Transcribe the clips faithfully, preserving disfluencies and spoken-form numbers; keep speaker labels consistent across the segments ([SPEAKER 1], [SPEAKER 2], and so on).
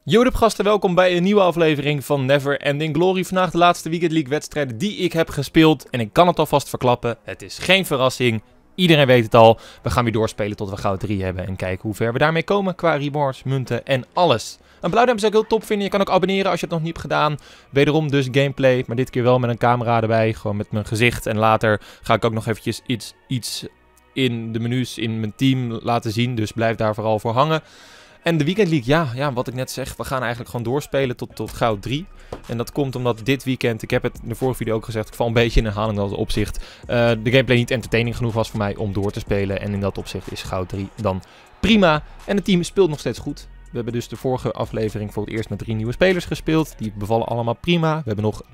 [SPEAKER 1] Yo, gasten, welkom bij een nieuwe aflevering van Never Ending Glory. Vandaag de laatste Weekend League wedstrijden die ik heb gespeeld. En ik kan het alvast verklappen, het is geen verrassing. Iedereen weet het al. We gaan weer doorspelen tot we goud drie hebben. En kijken hoe ver we daarmee komen qua rewards, munten en alles. Een blauwduim zou ik heel top vinden. Je kan ook abonneren als je het nog niet hebt gedaan. Wederom dus gameplay, maar dit keer wel met een camera erbij. Gewoon met mijn gezicht. En later ga ik ook nog eventjes iets, iets in de menus in mijn team laten zien. Dus blijf daar vooral voor hangen. En de Weekend League, ja, ja, wat ik net zeg, we gaan eigenlijk gewoon doorspelen tot, tot goud drie. En dat komt omdat dit weekend, ik heb het in de vorige video ook gezegd, ik val een beetje in herhaling als opzicht. Uh, de gameplay niet entertaining genoeg was voor mij om door te spelen. En in dat opzicht is goud drie dan prima. En het team speelt nog steeds goed. We hebben dus de vorige aflevering voor het eerst met drie nieuwe spelers gespeeld. Die bevallen allemaal prima. We hebben nog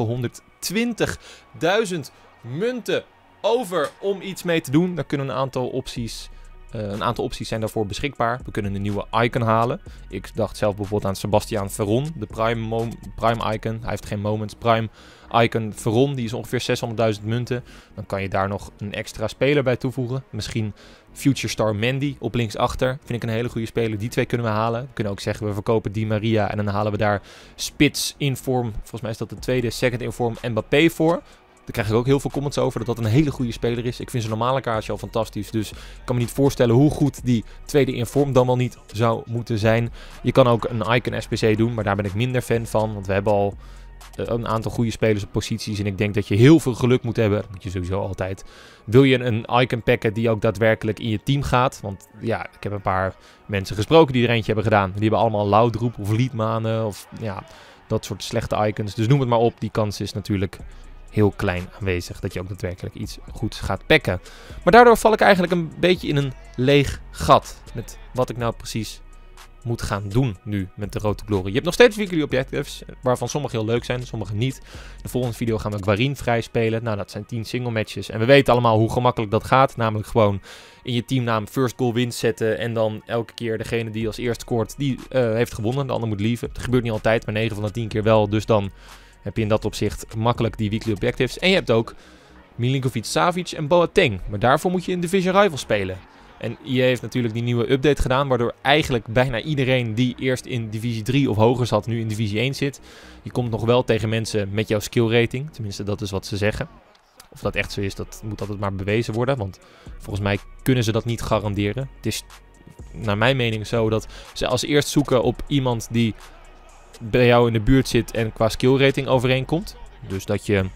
[SPEAKER 1] negenhonderdtwintigduizend munten over om iets mee te doen. Daar kunnen een aantal opties... Uh, een aantal opties zijn daarvoor beschikbaar. We kunnen een nieuwe icon halen. Ik dacht zelf bijvoorbeeld aan Sebastiaan Veron, de Prime, Prime icon. Hij heeft geen moments. Prime icon Veron, die is ongeveer zeshonderdduizend munten. Dan kan je daar nog een extra speler bij toevoegen. Misschien Future Star Mandy op linksachter. Vind ik een hele goede speler. Die twee kunnen we halen. We kunnen ook zeggen we verkopen Di Maria en dan halen we daar Spits Inform. Volgens mij is dat de tweede Second Inform Mbappé voor. Daar krijg ik ook heel veel comments over dat dat een hele goede speler is. Ik vind zijn normale kaartje al fantastisch. Dus ik kan me niet voorstellen hoe goed die tweede inform dan wel niet zou moeten zijn. Je kan ook een Icon S P C doen, maar daar ben ik minder fan van. Want we hebben al uh, een aantal goede spelers op posities. En ik denk dat je heel veel geluk moet hebben. Dat moet je sowieso altijd. Wil je een Icon packen die ook daadwerkelijk in je team gaat? Want ja, ik heb een paar mensen gesproken die er eentje hebben gedaan. Die hebben allemaal Loudroep of Liedmanen of ja, dat soort slechte icons. Dus noem het maar op. Die kans is natuurlijk heel klein aanwezig, dat je ook daadwerkelijk iets goeds gaat packen. Maar daardoor val ik eigenlijk een beetje in een leeg gat met wat ik nou precies moet gaan doen nu met de Road to Glory. Je hebt nog steeds weekly objectives, waarvan sommige heel leuk zijn, sommige niet. In de volgende video gaan we Guarin vrij spelen. Nou, dat zijn tien single matches. En we weten allemaal hoe gemakkelijk dat gaat. Namelijk gewoon in je teamnaam first goal wins zetten. En dan elke keer degene die als eerst scoort, die uh, heeft gewonnen. De ander moet lieven. Dat gebeurt niet altijd, maar negen van de tien keer wel. Dus dan heb je in dat opzicht makkelijk die weekly objectives. En je hebt ook Milinkovic-Savic en Boateng. Maar daarvoor moet je in Division Rival spelen. En I E heeft natuurlijk die nieuwe update gedaan, waardoor eigenlijk bijna iedereen die eerst in divisie drie of hoger zat, nu in divisie één zit. Je komt nog wel tegen mensen met jouw skill rating. Tenminste, dat is wat ze zeggen. Of dat echt zo is, dat moet altijd maar bewezen worden. Want volgens mij kunnen ze dat niet garanderen. Het is naar mijn mening zo dat ze als eerst zoeken op iemand die bij jou in de buurt zit en qua skill rating overeenkomt. Dus dat je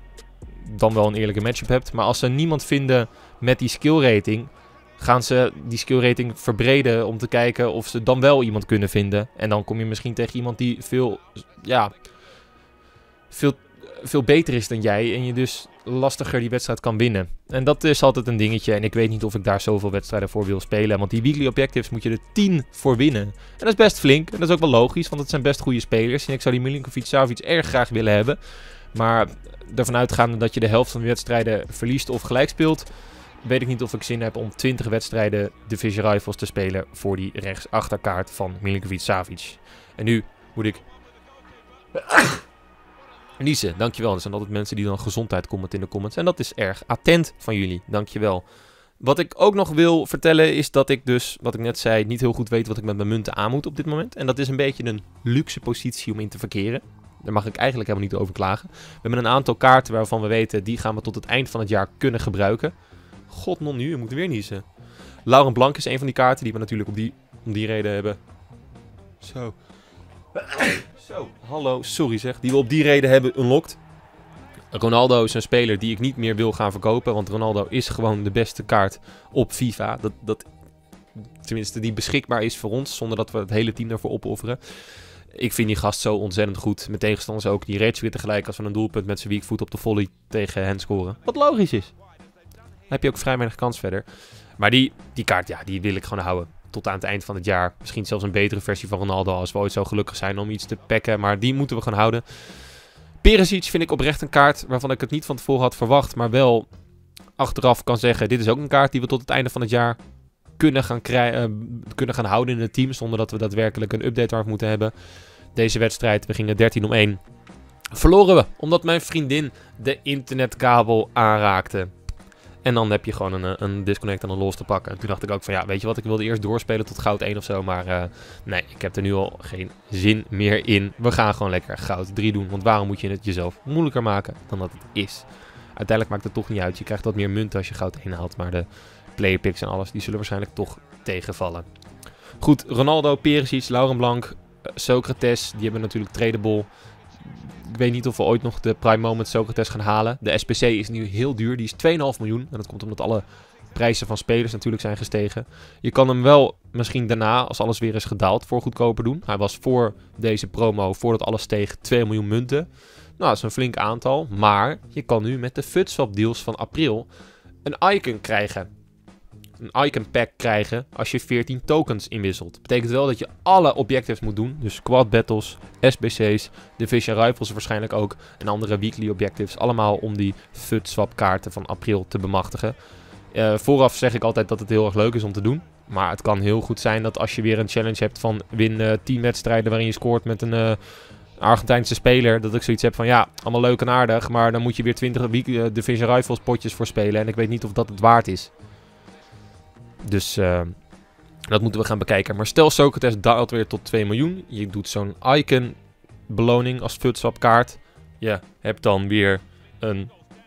[SPEAKER 1] dan wel een eerlijke matchup hebt. Maar als ze niemand vinden met die skill rating, gaan ze die skill rating verbreden om te kijken of ze dan wel iemand kunnen vinden. En dan kom je misschien tegen iemand die veel, ja, veel, veel beter is dan jij. En je dus lastiger die wedstrijd kan winnen. En dat is altijd een dingetje. En ik weet niet of ik daar zoveel wedstrijden voor wil spelen. Want die weekly objectives moet je er tien voor winnen. En dat is best flink. En dat is ook wel logisch. Want het zijn best goede spelers. En ik zou die Milinkovic-Savic erg graag willen hebben. Maar ervan uitgaande dat je de helft van de wedstrijden verliest of gelijk speelt, weet ik niet of ik zin heb om twintig wedstrijden Division Rivals te spelen voor die rechtsachterkaart van Milinkovic-Savic. En nu moet ik niezen, dankjewel. Er zijn altijd mensen die dan gezondheid commenten in de comments. En dat is erg attent van jullie, dankjewel. Wat ik ook nog wil vertellen is dat ik dus, wat ik net zei, niet heel goed weet wat ik met mijn munten aan moet op dit moment. En dat is een beetje een luxe positie om in te verkeren. Daar mag ik eigenlijk helemaal niet over klagen. We hebben een aantal kaarten waarvan we weten, die gaan we tot het eind van het jaar kunnen gebruiken. God, non nu, we moeten weer niezen. Laurent Blanc is een van die kaarten die we natuurlijk op die, om die reden hebben. Zo. Zo, hallo, sorry zeg. Die we op die reden hebben unlocked. Ronaldo is een speler die ik niet meer wil gaan verkopen. Want Ronaldo is gewoon de beste kaart op FIFA. Dat, dat, tenminste, die beschikbaar is voor ons. Zonder dat we het hele team daarvoor opofferen. Ik vind die gast zo ontzettend goed. Met tegenstanders ook. Die rage weer tegelijk als we een doelpunt met zijn weak foot op de volley tegen hen scoren. Wat logisch is. Dan heb je ook vrij weinig kans verder. Maar die, die kaart, ja, die wil ik gewoon houden. Tot aan het eind van het jaar. Misschien zelfs een betere versie van Ronaldo als we ooit zo gelukkig zijn om iets te packen. Maar die moeten we gewoon houden. Perisic vind ik oprecht een kaart waarvan ik het niet van tevoren had verwacht. Maar wel achteraf kan zeggen, dit is ook een kaart die we tot het einde van het jaar kunnen gaan, uh, kunnen gaan houden in het team. Zonder dat we daadwerkelijk een update waarop moeten hebben. Deze wedstrijd, we gingen dertien om één. Verloren we, omdat mijn vriendin de internetkabel aanraakte. En dan heb je gewoon een, een disconnect en een los te pakken. En toen dacht ik ook van ja, weet je wat, ik wilde eerst doorspelen tot goud één of zo. Maar uh, nee, ik heb er nu al geen zin meer in. We gaan gewoon lekker goud drie doen. Want waarom moet je het jezelf moeilijker maken dan dat het is? Uiteindelijk maakt het toch niet uit. Je krijgt wat meer munten als je goud één haalt. Maar de player picks en alles, die zullen waarschijnlijk toch tegenvallen. Goed, Ronaldo, Perisic, Laurent Blanc, Socrates, die hebben natuurlijk tradable. Ik weet niet of we ooit nog de Prime Moment Socrates gaan halen. De S B C is nu heel duur. Die is twee komma vijf miljoen. En dat komt omdat alle prijzen van spelers natuurlijk zijn gestegen. Je kan hem wel misschien daarna, als alles weer is gedaald, voor goedkoper doen. Hij was voor deze promo, voordat alles steeg, twee miljoen munten. Nou, dat is een flink aantal. Maar je kan nu met de FUTSwap deals van april een icon krijgen. Een icon pack krijgen als je veertien tokens inwisselt. Dat betekent wel dat je alle objectives moet doen. Dus squad battles, S B C's, Division Rivals waarschijnlijk ook. En andere weekly objectives. Allemaal om die FUTSwap kaarten van april te bemachtigen. Uh, vooraf zeg ik altijd dat het heel erg leuk is om te doen. Maar het kan heel goed zijn dat als je weer een challenge hebt van win uh, tien wedstrijden waarin je scoort met een uh, Argentijnse speler. Dat ik zoiets heb van ja, allemaal leuk en aardig. Maar dan moet je weer twintig week, uh, Division Rivals potjes voor spelen. En ik weet niet of dat het waard is. Dus uh, dat moeten we gaan bekijken. Maar stel Socrates daalt weer tot twee miljoen. Je doet zo'n icon beloning als FUTSwap kaart. Je hebt dan weer een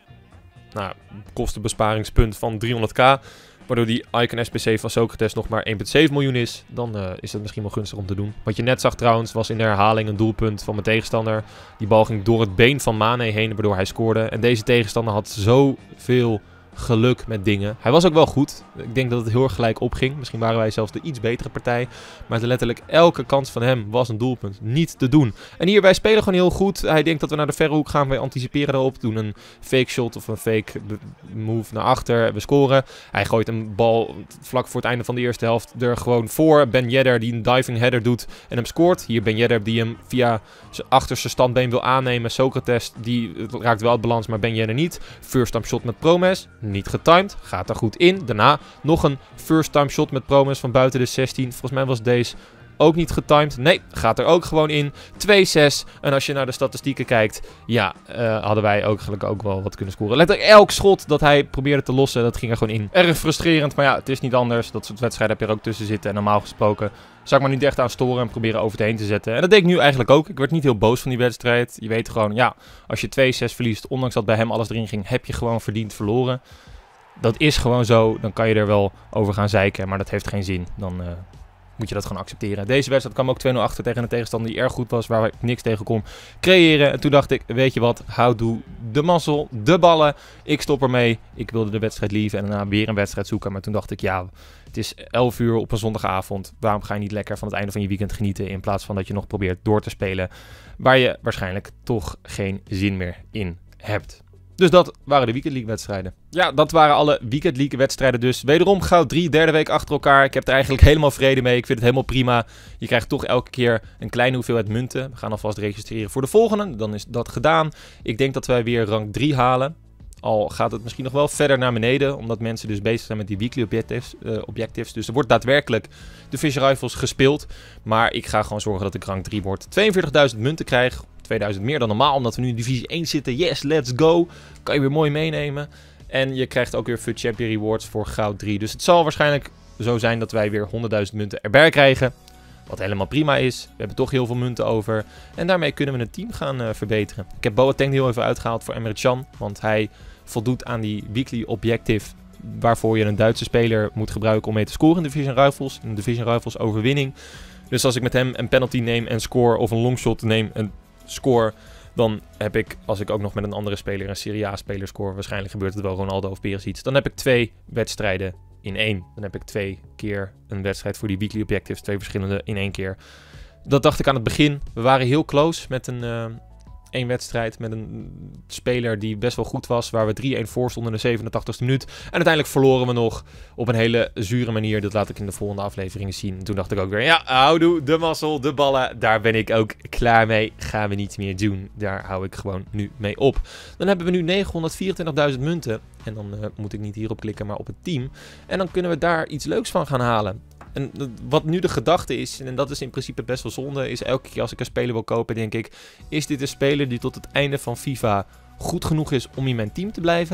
[SPEAKER 1] nou, kostenbesparingspunt van driehonderdk. Waardoor die icon S P C van Socrates nog maar één komma zeven miljoen is. Dan uh, is het misschien wel gunstig om te doen. Wat je net zag trouwens was in de herhaling een doelpunt van mijn tegenstander. Die bal ging door het been van Mane heen waardoor hij scoorde. En deze tegenstander had zoveel geluk met dingen. Hij was ook wel goed. Ik denk dat het heel erg gelijk opging. Misschien waren wij zelfs de iets betere partij. Maar letterlijk elke kans van hem was een doelpunt. Niet te doen. En hier, wij spelen gewoon heel goed. Hij denkt dat we naar de verre hoek gaan. Wij anticiperen erop. Doen een fake shot of een fake move naar achter. We scoren. Hij gooit een bal vlak voor het einde van de eerste helft er gewoon voor. Ben Yedder die een diving header doet en hem scoort. Hier Ben Yedder die hem via zijn achterste standbeen wil aannemen. Socrates die raakt wel het balans, maar Ben Yedder niet. First time shot met Promes. Niet getimed. Gaat er goed in. Daarna nog een first time shot met Promes van buiten de zestien. Volgens mij was deze ook niet getimed. Nee, gaat er ook gewoon in. twee zes. En als je naar de statistieken kijkt, ja, uh, hadden wij ook, gelukkig ook wel wat kunnen scoren. Letterlijk elk schot dat hij probeerde te lossen, dat ging er gewoon in. Erg frustrerend, maar ja, het is niet anders. Dat soort wedstrijden heb je er ook tussen zitten. En normaal gesproken zou ik me niet echt aan storen en proberen over het heen te zetten. En dat deed ik nu eigenlijk ook. Ik werd niet heel boos van die wedstrijd. Je weet gewoon, ja, als je twee zes verliest, ondanks dat bij hem alles erin ging, heb je gewoon verdiend verloren. Dat is gewoon zo. Dan kan je er wel over gaan zeiken, maar dat heeft geen zin. Dan uh, moet je dat gewoon accepteren. Deze wedstrijd kwam ook twee nul achter tegen een tegenstander die erg goed was, waar ik niks tegen kon creëren. En toen dacht ik, weet je wat, houdoe, de mazzel, de ballen. Ik stop ermee. Ik wilde de wedstrijd lieven en daarna weer een wedstrijd zoeken. Maar toen dacht ik, ja, het is elf uur op een zondagavond. Waarom ga je niet lekker van het einde van je weekend genieten in plaats van dat je nog probeert door te spelen waar je waarschijnlijk toch geen zin meer in hebt. Dus dat waren de Weekend League wedstrijden. Ja, dat waren alle Weekend League wedstrijden dus. Wederom goud drie, derde week achter elkaar. Ik heb er eigenlijk helemaal vrede mee. Ik vind het helemaal prima. Je krijgt toch elke keer een kleine hoeveelheid munten. We gaan alvast registreren voor de volgende. Dan is dat gedaan. Ik denk dat wij weer rank drie halen. Al gaat het misschien nog wel verder naar beneden. Omdat mensen dus bezig zijn met die weekly objectives. Uh, objectives. Dus er wordt daadwerkelijk de Fish Rifles gespeeld. Maar ik ga gewoon zorgen dat ik rank drie word. tweeënveertigduizend munten krijg. tweeduizend meer dan normaal, omdat we nu in divisie één zitten. Yes, let's go. Kan je weer mooi meenemen. En je krijgt ook weer FUT Champion Rewards voor goud drie. Dus het zal waarschijnlijk zo zijn dat wij weer honderdduizend munten erbij krijgen. Wat helemaal prima is. We hebben toch heel veel munten over. En daarmee kunnen we het team gaan uh, verbeteren. Ik heb Boateng heel even uitgehaald voor Emre Can. Want hij voldoet aan die weekly objective. Waarvoor je een Duitse speler moet gebruiken om mee te scoren in de Division Rivals. In de Division Rivals overwinning. Dus als ik met hem een penalty neem en score. Of een longshot neem en score, dan heb ik, als ik ook nog met een andere speler, een Serie A-speler score, waarschijnlijk gebeurt het wel Ronaldo of Perisic, dan heb ik twee wedstrijden in één. Dan heb ik twee keer een wedstrijd voor die weekly objectives, twee verschillende in één keer. Dat dacht ik aan het begin. We waren heel close met een uh, één wedstrijd met een speler die best wel goed was, waar we drie een voor stonden in de zevenentachtigste minuut. En uiteindelijk verloren we nog op een hele zure manier. Dat laat ik in de volgende afleveringen zien. En toen dacht ik ook weer, ja, houdoe, de mazzel, de ballen. Daar ben ik ook klaar mee. Gaan we niet meer doen. Daar hou ik gewoon nu mee op. Dan hebben we nu negenhonderdvierentwintigduizend munten. En dan uh, moet ik niet hierop klikken, maar op het team. En dan kunnen we daar iets leuks van gaan halen. En wat nu de gedachte is, en dat is in principe best wel zonde, is elke keer als ik een speler wil kopen, denk ik, is dit een speler die tot het einde van FIFA goed genoeg is om in mijn team te blijven?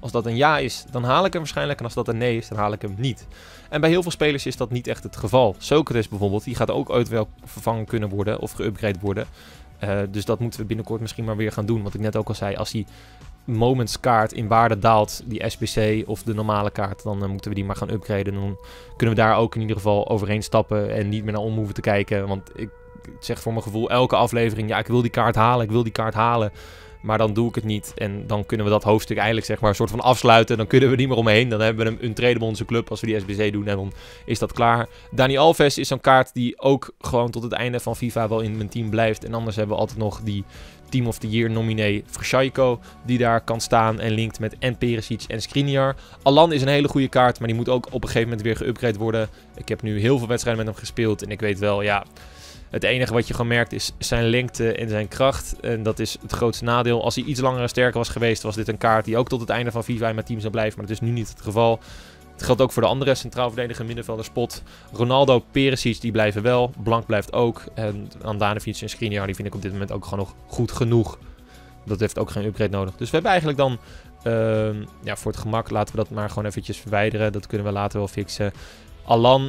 [SPEAKER 1] Als dat een ja is, dan haal ik hem waarschijnlijk. En als dat een nee is, dan haal ik hem niet. En bij heel veel spelers is dat niet echt het geval. Socrates bijvoorbeeld, die gaat ook ooit wel vervangen kunnen worden of geüpgrade worden. Uh, dus dat moeten we binnenkort misschien maar weer gaan doen. Wat ik net ook al zei, als die Moments kaart in waarde daalt, die S B C of de normale kaart, dan uh, moeten we die maar gaan upgraden. Dan kunnen we daar ook in ieder geval overheen stappen en niet meer naar om hoeven te kijken. Want ik zeg voor mijn gevoel elke aflevering, ja, ik wil die kaart halen, ik wil die kaart halen. Maar dan doe ik het niet. En dan kunnen we dat hoofdstuk eigenlijk zeg maar een soort van afsluiten. Dan kunnen we niet meer omheen. Dan hebben we hem untradable in onze club als we die S B C doen. En dan is dat klaar. Dani Alves is zo'n kaart die ook gewoon tot het einde van FIFA wel in mijn team blijft. En anders hebben we altijd nog die Team of the Year nominee Vrsaljko. Die daar kan staan en linkt met en Perisic en Skriniar. Alan is een hele goede kaart. Maar die moet ook op een gegeven moment weer geüpgrade worden. Ik heb nu heel veel wedstrijden met hem gespeeld. En ik weet wel, ja... Het enige wat je gewoon merkt is zijn lengte en zijn kracht. En dat is het grootste nadeel. Als hij iets langer en sterker was geweest, was dit een kaart die ook tot het einde van FIFA in mijn team zou blijven. Maar dat is nu niet het geval. Het geldt ook voor de andere centraal verdedigende middenvelder Spot. Ronaldo, Perisic, die blijven wel. Blank blijft ook. En Andanovic en Skriniar, die vind ik op dit moment ook gewoon nog goed genoeg. Dat heeft ook geen upgrade nodig. Dus we hebben eigenlijk dan... Uh, ja, voor het gemak laten we dat maar gewoon eventjes verwijderen. Dat kunnen we later wel fixen. Alan,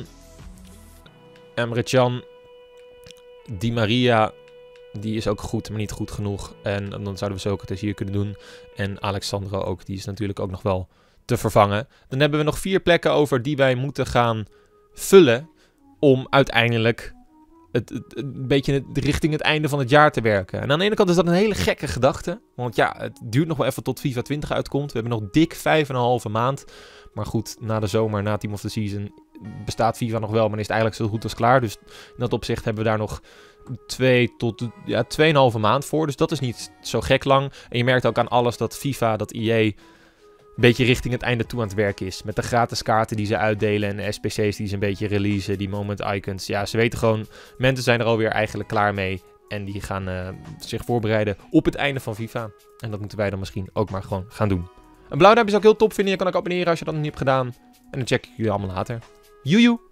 [SPEAKER 1] Emre Can... Di Maria, die is ook goed, maar niet goed genoeg. En dan zouden we Socrates hier kunnen doen. En Alexandro ook, die is natuurlijk ook nog wel te vervangen. Dan hebben we nog vier plekken over die wij moeten gaan vullen om uiteindelijk het, het, een beetje het, richting het einde van het jaar te werken. En aan de ene kant is dat een hele gekke gedachte. Want ja, het duurt nog wel even tot FIFA twintig uitkomt. We hebben nog dik vijf en een halve maand. Maar goed, na de zomer, na Team of the Season, bestaat FIFA nog wel, maar is het eigenlijk zo goed als klaar. Dus in dat opzicht hebben we daar nog twee tot ja, tweeënhalve maand voor. Dus dat is niet zo gek lang. En je merkt ook aan alles dat FIFA, dat I E, een beetje richting het einde toe aan het werken is. Met de gratis kaarten die ze uitdelen en de S P C's die ze een beetje releasen, die moment icons. Ja, ze weten gewoon, mensen zijn er alweer eigenlijk klaar mee. En die gaan uh, zich voorbereiden op het einde van FIFA. En dat moeten wij dan misschien ook maar gewoon gaan doen. Een blauw duimpje zou ik heel top vinden. Je kan ook abonneren als je dat nog niet hebt gedaan. En dan check ik jullie allemaal later. Joejoe!